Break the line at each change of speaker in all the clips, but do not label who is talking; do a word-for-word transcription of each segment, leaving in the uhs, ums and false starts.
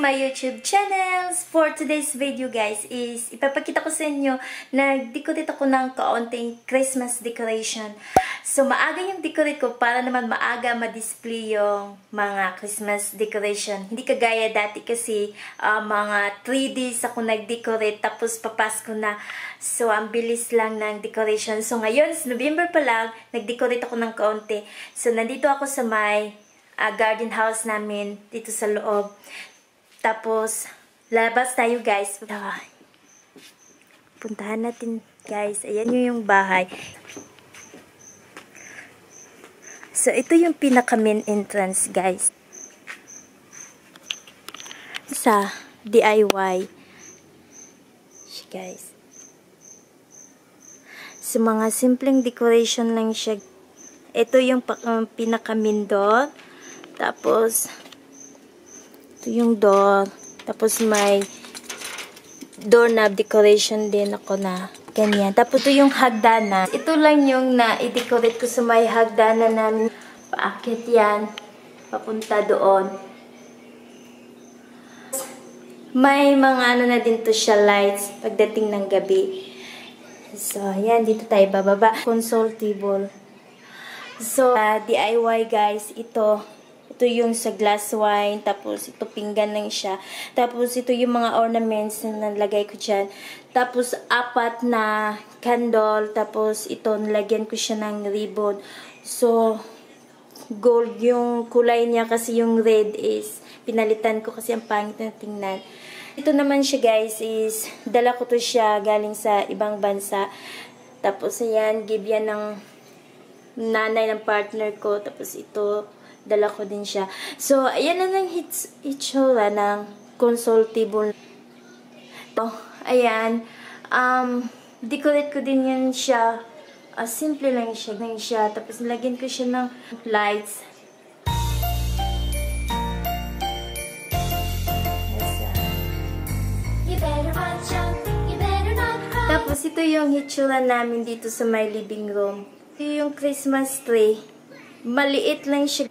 my YouTube channels. For today's video guys is ipapakita ko sa inyo nag-decorate ako ng kaunting Christmas decoration. So maaga yung decorate ko para naman maaga ma-display yung mga Christmas decoration. Hindi kagaya dati kasi uh, mga three days ako nag-decorate tapos papasko na. So ang bilis lang ng decoration. So ngayon, November pa lang, nag-decorate ako ng kaunti. So nandito ako sa may uh, garden house namin dito sa loob. Tapos, labas tayo guys. Puntahan natin guys. Ayan yung bahay. So, ito yung pinaka main entrance guys. Sa D I Y. Guys. So, mga simpleng decoration lang siya. Ito yung um, pinaka main door. Tapos, ito yung door. Tapos may doorknob decoration din ako na ganyan. Tapos ito yung hagdanan. Ito lang yung na-decorate ko sa may hagdanan namin. Paakyat yan. Papunta doon. May mga ano na din to siya lights pagdating ng gabi. So, yan. Dito tayo bababa. Console table. So, uh, D I Y guys. Ito. Ito yung sa glass wine, tapos ito pinggan lang siya. Tapos ito yung mga ornaments na nalagay ko dyan. Tapos apat na candle, tapos ito nilagyan ko siya ng ribbon. So, gold yung kulay niya kasi yung red is pinalitan ko kasi ang pangit na tingnan. Ito naman siya guys is, dala ko to siya galing sa ibang bansa. Tapos ayan, give yan ng nanay ng partner ko. Tapos ito, dala ko din siya. So, ayan na lang hitsura ng console table. Oh, ayan. Um, decorate ko din yan siya. Uh, simple lang siya. Lang siya. Tapos, nilagyan ko siya ng lights. Tapos, ito yung hitsura namin dito sa my living room. Ito yung Christmas tree. Maliit lang siya.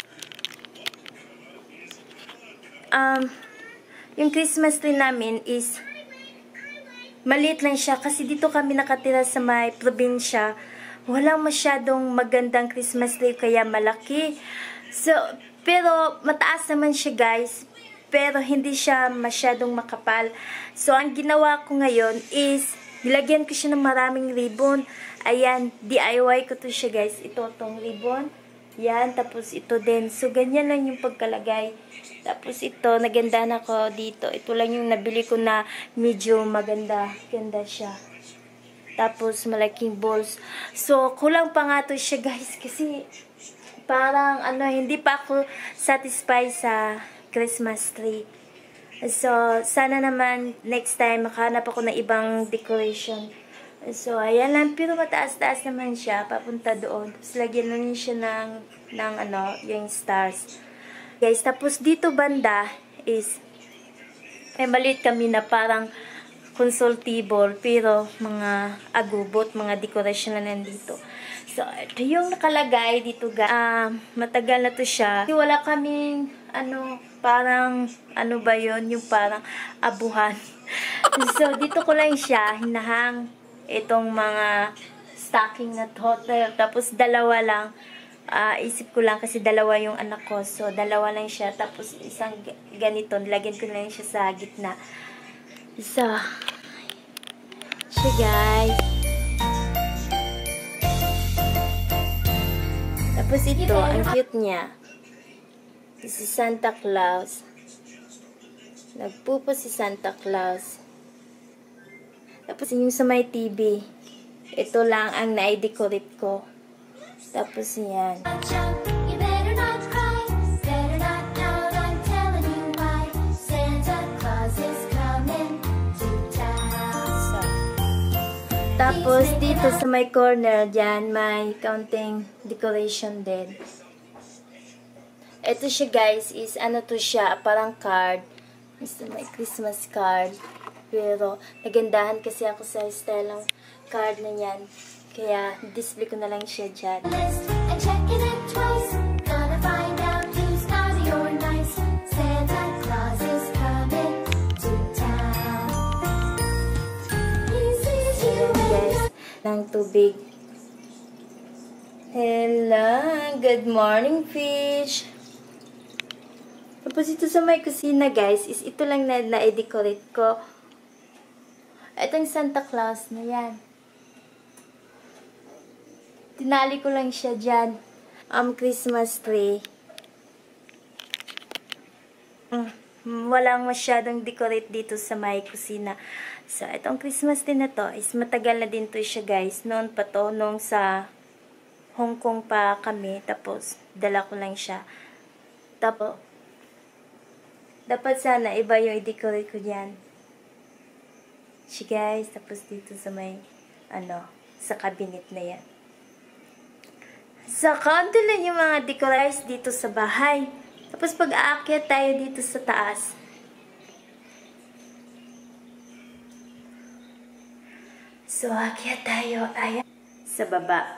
Um, yung Christmas tree namin is maliit lang siya kasi dito kami nakatira sa may probinsya. Walang masyadong magandang Christmas tree kaya malaki. So, pero mataas naman siya guys. Pero hindi siya masyadong makapal. So, ang ginawa ko ngayon is nilagyan ko siya ng maraming ribbon. Ayan, D I Y ko to siya guys. Ito tong ribbon. Yan, tapos ito din. So, ganyan lang yung pagkalagay. Tapos ito, naganda na ko dito. Ito lang yung nabili ko na medyo maganda. Ganda siya. Tapos, malaking balls. So, kulang pa nga to siya guys. Kasi, parang, ano, hindi pa ako satisfied sa Christmas tree. So, sana naman, next time, makahanap ako ng ibang decoration. So, ayan lang. Pero mataas-taas naman siya. Papunta doon. Tapos, lagyan lang siya ng, ng ano, yung stars. Guys, tapos dito banda is, may maliit kami na parang console table. Pero, mga agubot, mga decoration na nandito. So, ito yung nakalagay dito. Uh, matagal na to siya. Wala kaming, ano, parang, ano ba yun? Yung parang abuhan. So, dito ko lang siya hinahang itong mga stocking na total. Tapos, dalawa lang. Uh, isip ko lang kasi dalawa yung anak ko. So, dalawa lang siya. Tapos, isang ganito. Lagyan ko lang siya sa gitna. So, siya guys. Tapos, ito. Ang cute niya. Si Santa Claus. Nagpupo si Santa Claus. Tapos, yung sa may T V, ito lang ang na-decorate ko. Tapos, yan. So, tapos, dito sa may corner, dyan, may counting decoration din. Ito siya, guys, is ano to siya, parang card. Gusto may Christmas card. Pero, nagandahan kasi ako sa style ng card na yan. Kaya, display ko na lang siya dyan. Tapos tubig. Hello! Good morning, fish! Tapos ito sa may kusina, guys, is ito lang na na-decorate ko. Itong Santa Claus na yan. Tinali ko lang siya dyan. Um, Christmas tree. Mm, walang masyadong decorate dito sa may kusina. So, itong Christmas tree na to is matagal na din to siya, guys. Noon pa to, noong sa Hong Kong pa kami. Tapos, dala ko lang siya. Tapos, dapat sana iba yung i-decorate ko dyan. Siya, guys. Tapos, dito sa may, ano, sa cabinet na yan. Sa kaunti lang yung mga decorations dito sa bahay. Tapos, pag aakyat tayo dito sa taas. So, aakyat tayo. Ayan. Sa baba.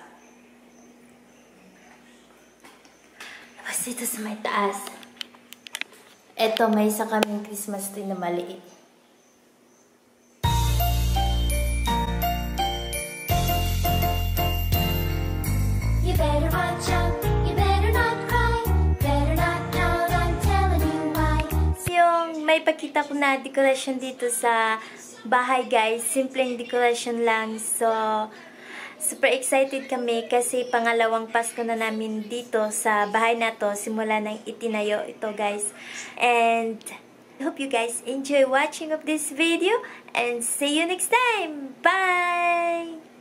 Tapos, dito sa may taas. Eto, may isa kaming Christmas tree na maliit. You better watch out. May pakita ko na decoration dito sa bahay, guys. Simpleng decoration lang. So, super excited kami kasi pangalawang Pasko na namin dito sa bahay na to. Simula nang itinayo ito, guys. And I hope you guys enjoy watching of this video. And see you next time. Bye!